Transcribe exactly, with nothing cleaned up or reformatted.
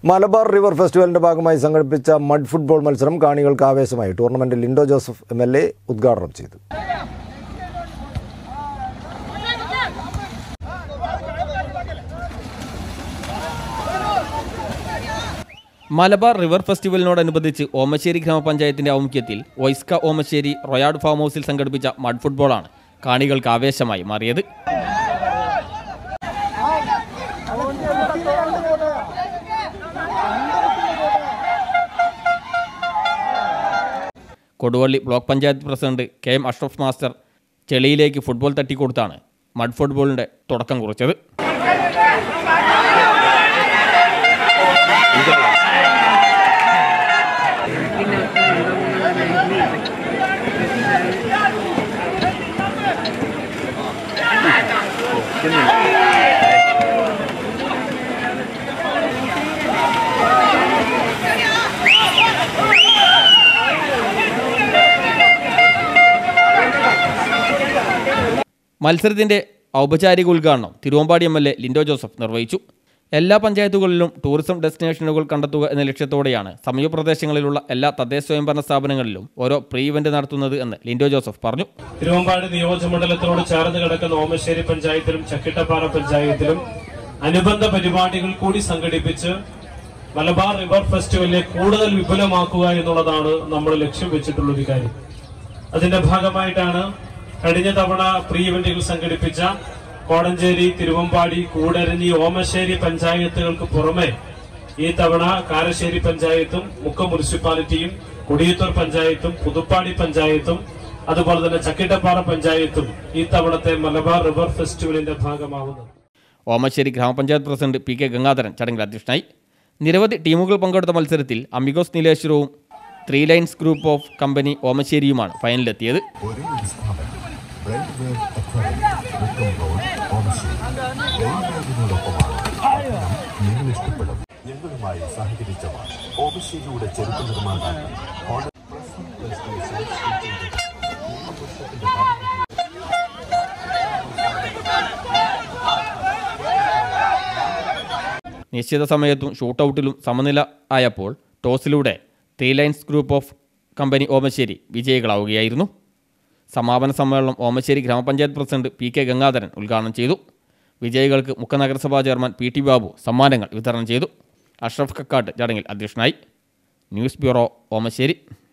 Malabar river ഫെസ്റ്റിവലിന്റെ ഭാഗമായി സംഘടിപ്പിച്ച mud football മത്സരം കാണികൾക്ക് ആവേശമായി. ടൂർണമെന്റിൽ Lindo Joseph M L A ഉദ്ഘാടനം ചെയ്തു. മലബാർ റിവർ ഫെസ്റ്റിവലിനോടനുബന്ധിച്ച് ഓമശ്ശേരി ഗ്രാമപഞ്ചായത്തിന്റെ ആഭിമുഖ്യത്തിൽ വൈസ്ക ഓമശ്ശേരി റോയാഡ് ഫാം ഹൗസിൽ സംഘടിപ്പിച്ച മഡ് ഫുട്ബോളാണ് കാണികൾക്ക് ആവേശമായി മാറിയത്. Koduvally block panchayat president K M Ashraf master ചെളിയിലേക്ക് ഫുട്ബോൾ തട്ടിക്കൊടുത്താണ് മഡ് ഫുട്ബോളിന്റെ തുടക്കം കുറിച്ചത്. മത്സരത്തിന്റെ ഔപചാരിക ഉദ്ഘാടനം Thiruvambady M L A Lindo Joseph നിർവഹിച്ചു. എല്ലാ പഞ്ചായത്തുകളിലും ടൂറിസം ഡെസ്റ്റിനേഷനുകൾ കണ്ടെത്തുക എന്ന ലക്ഷ്യത്തോടെയാണ് സമീപ പ്രദേശങ്ങളിലുള്ള എല്ലാ തദ്ദേശ സ്വയംഭരണ സ്ഥാപനങ്ങളിലും ഓരോ പ്രീ ഇവന്റ് നടത്തുന്നത് എന്ന് ലിൻഡോ ജോസഫ് പറഞ്ഞു. തിരുവമ്പാടി നിയോജകമണ്ഡലത്തോട് ചേർന്ന് കിടക്കുന്ന ഓമശ്ശേരി പഞ്ചായത്തിലും ചക്കിട്ടപ്പാറ പഞ്ചായത്തിലും അനുബന്ധ പരിപാടികൾ കൂടി സംഘടിപ്പിച്ച് മലബാർ റിവർ ഫെസ്റ്റിവലിനെ കൂടുതൽ വിപുലമാക്കുക എന്നുള്ളതാണ് നമ്മൾ ലക്ഷ്യം വെച്ചിട്ടുള്ള ഒരു കാര്യം. അതിന്റെ ഭാഗമായിട്ടാണ് കഴിഞ്ഞ തവണ പ്രീ ഇവന്റുകൾ സംഘടിപ്പിച്ച കോടഞ്ചേരി, തിരുവമ്പാടി, കൂടരഞ്ഞി, ഓമശ്ശേരി പഞ്ചായത്തുകൾക്ക് പുറമെ ഈ തവണ കാരശ്ശേരി പഞ്ചായത്തും മുക്കം മുനിസിപ്പാലിറ്റിയും കൊടിയത്തൂർ പഞ്ചായത്തും പുതുപ്പാടി പഞ്ചായത്തും അതുപോലെ തന്നെ ചക്കിട്ടപ്പാറ പഞ്ചായത്തും ഈ തവണത്തെ മലബാർ റിവർ ഫെസ്റ്റിവലിന്റെ ഭാഗമാവുന്നത്. ഓമശ്ശേരി ഗ്രാമപഞ്ചായത്ത് പ്രസിഡന്റ് പി കെ ഗംഗാധരൻ ചടങ്ങിൽ അധ്യക്ഷനായി. നിരവധി ടീമുകൾ പങ്കെടുത്ത മത്സരത്തിൽ അമിഗോസ് നീലേശ്വരവും three lines group of company ഓമശ്ശേരിയുമാണ് ഫൈനലിലെത്തിയത്. ഞങ്ങളുമായി സഹകരിച്ചവർ ഓമശ്ശേരിയുടെ ചരിത്ര നിർമ്മാതാക്കൾ നിശ്ചിത സമയത്തും ഷൂട്ടൌട്ടിലും സമനില ആയപ്പോൾ ടോസിലൂടെ three lines group of company Omassery വിജയികളാവുകയായിരുന്നു. സമാപന സമ്മേളനം ഓമശ്ശേരി ഗ്രാമപഞ്ചായത്ത് പ്രസിഡന്റ് പി കെ ഗംഗാധരൻ ഉദ്ഘാടനം ചെയ്തു. വിജയികൾക്ക് മുക്ക നഗരസഭാ ചെയർമാൻ പി ടി ബാബു സമ്മാനങ്ങൾ വിതരണം ചെയ്തു. അഷ്റഫ് കക്കാട്ട് ചടങ്ങിൽ അധ്യക്ഷനായി. News bureau Omassery.